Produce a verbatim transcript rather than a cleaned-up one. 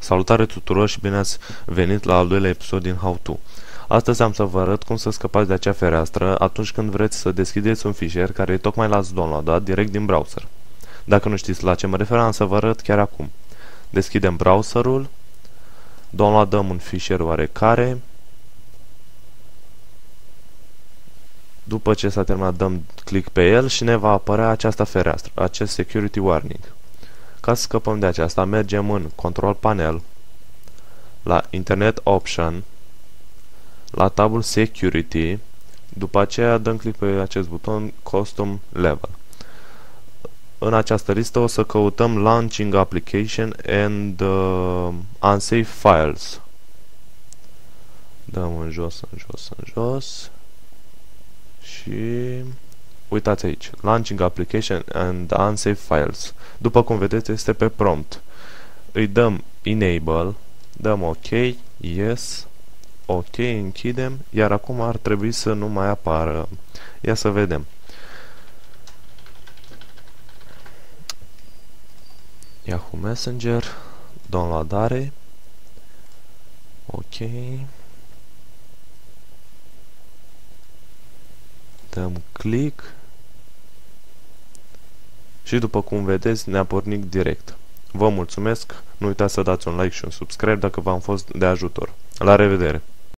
Salutare tuturor și bine ați venit la al doilea episod din How To. Astăzi am să vă arăt cum să scăpați de acea fereastră atunci când vreți să deschideți un fișier care tocmai l-ați downloadat direct din browser. Dacă nu știți la ce mă refer, am să vă arăt chiar acum. Deschidem browserul, downloadăm un fișier oarecare. După ce s-a terminat, dăm click pe el și ne va apărea această fereastră, acest security warning. Ca să scăpăm de aceasta, mergem în Control Panel, la Internet Option, la tabul Security, după aceea dăm click pe acest buton Custom Level. În această listă o să căutăm Launching Application and uh, Unsafe Files. Dăm în jos, în jos, în jos și uitați aici, Launching Application and Unsafe Files. După cum vedeți, este pe prompt. Îi dăm Enable, dăm OK, Yes, OK, închidem, iar acum ar trebui să nu mai apară. Ia să vedem. Yahoo Messenger, downloadare, OK, dăm click și după cum vedeți ne-a pornit direct. Vă mulțumesc, nu uitați să dați un like și un subscribe dacă v-am fost de ajutor. La revedere!